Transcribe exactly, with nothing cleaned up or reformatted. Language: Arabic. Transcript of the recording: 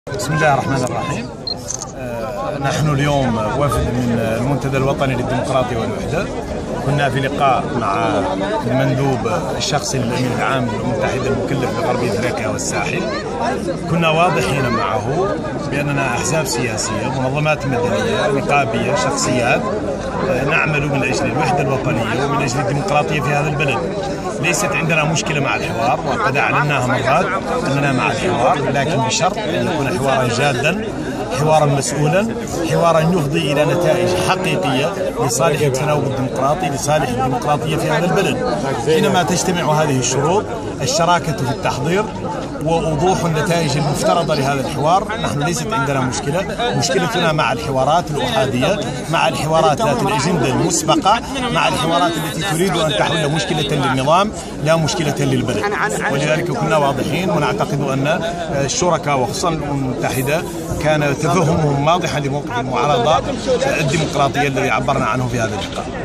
بسم الله الرحمن الرحيم. آه نحن اليوم وفد من المنتدى الوطني للديمقراطية والوحدة. كنا في لقاء مع المندوب الشخصي للأمين العام للأمم المتحدة المكلف بغرب افريقيا والساحل. كنا واضحين معه بأننا أحزاب سياسية، منظمات مدنية، نقابية، شخصيات آه نعمل من أجل الوحدة الوطنية ومن أجل الديمقراطية في هذا البلد. ليست عندنا مشكلة مع الحوار، وقد أعلناها مرات أننا مع الحوار، لكن بشرط أن يكون حوارا جادا، حوارا مسؤولا، حوارا يفضي إلى نتائج حقيقية لصالح التناوب الديمقراطي، لصالح الديمقراطية في هذا البلد. حينما تجتمع هذه الشروط، الشراكة في التحضير ووضوح النتائج المفترضة لهذا الحوار، نحن ليست عندنا مشكلة. مشكلتنا مع الحوارات الأحادية، مع الحوارات ذات الأجندة المسبقة، مع الحوارات التي تريد أن تحل مشكلة للنظام لا مشكلة للبلد. ولذلك كنا واضحين، ونعتقد أن الشركاء وخصوصا الأمم المتحدة كان تفهمهم واضحا لموقف المعارضة الديمقراطية الذي عبرنا عنه في هذا اللقاء.